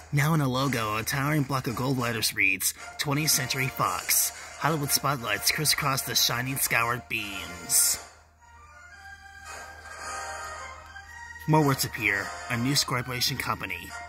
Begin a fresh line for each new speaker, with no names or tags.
Now in a logo, a towering block of gold letters reads, 20th Century Fox. Hollywood spotlights crisscross the shining scoured beams. More words appear. A new corporation company.